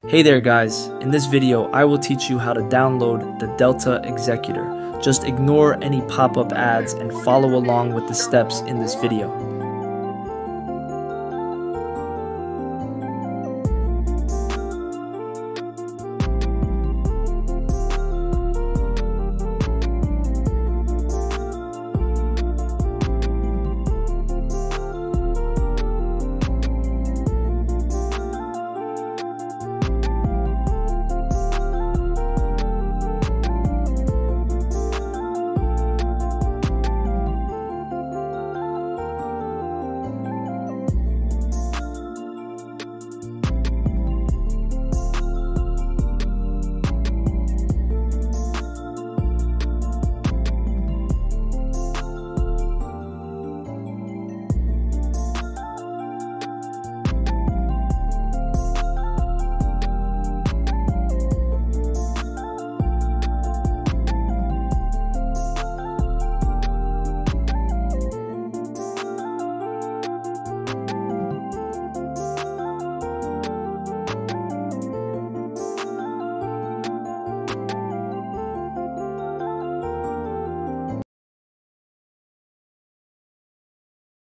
Hey there guys, in this video I will teach you how to download the Delta Executor. Just ignore any pop-up ads and follow along with the steps in this video.